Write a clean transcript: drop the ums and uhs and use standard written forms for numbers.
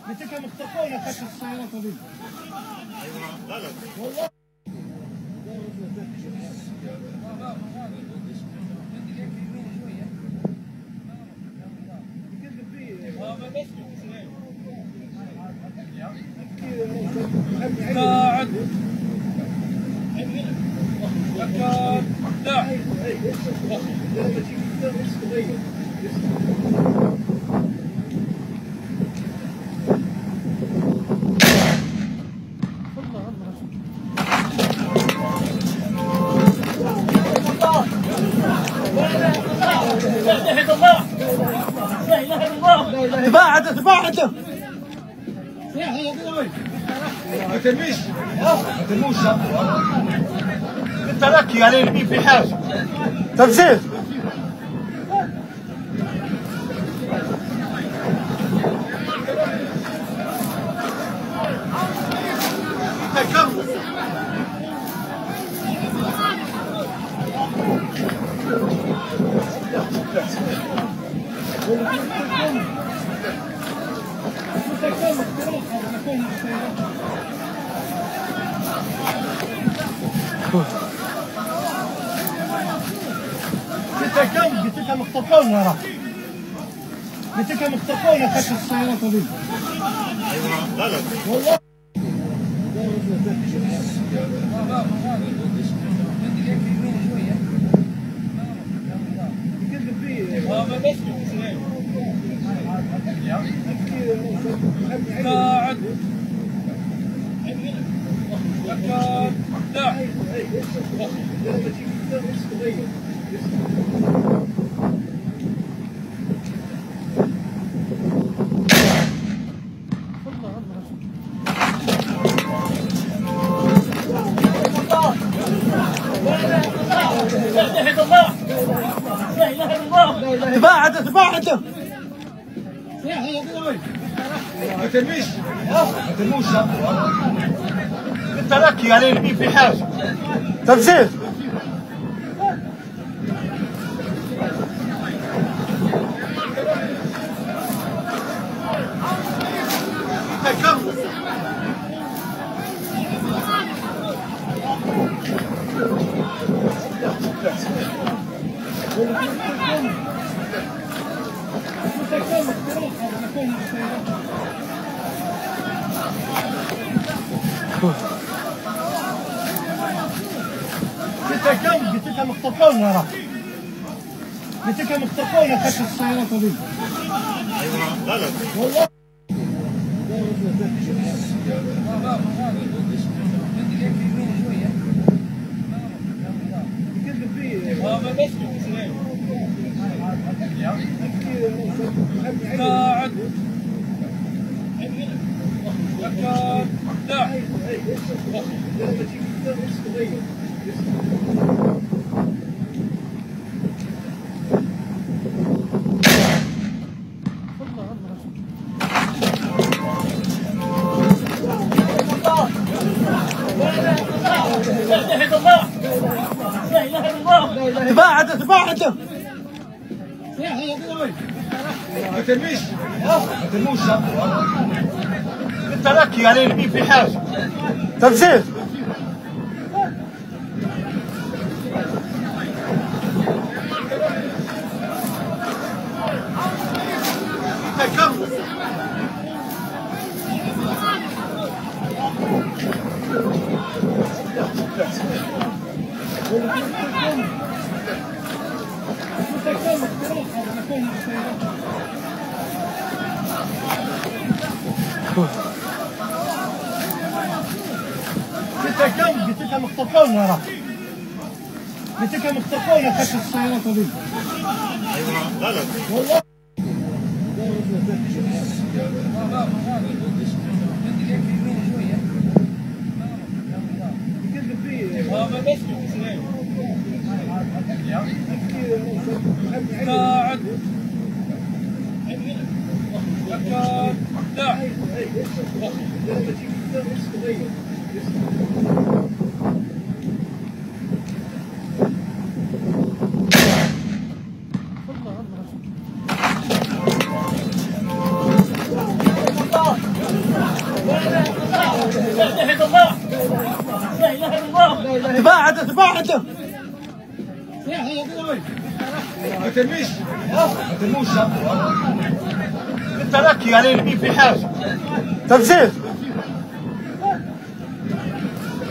قلت لك مخترقون خشب السيارات هذي. ايوه غلط والله قاعد لا تباعد تباعد ما ترميش ما ترموش انت لك يعني نبي في حاجه تفزيز كمل قلت لك مخترقون ورا قلت لك مخترقون خشب السيارات هذي. ايوه غلط والله قاعد لا تباعد تباعد ما ترميش ما ترموش انت لك يعني نبي في حاجه تفزيز كمل قلت لك مخترقون ورا قلت لك مخترقون خشب السيارات هذي. ايوه غلط والله قاعد لا تباعد تباعد ما ترميش ما ترموش انت لك يعني نبي في حاجه تفزيز كمل قلت لك مخترقون ورا قلت لك مخترقون خشب السيارات هذي. ايوه غلط والله قاعد لا اله الا الله لا اله الا الله تباعد تباعد ما ترميش ما ترموش انت لك يعني مين في حاجه تنزيل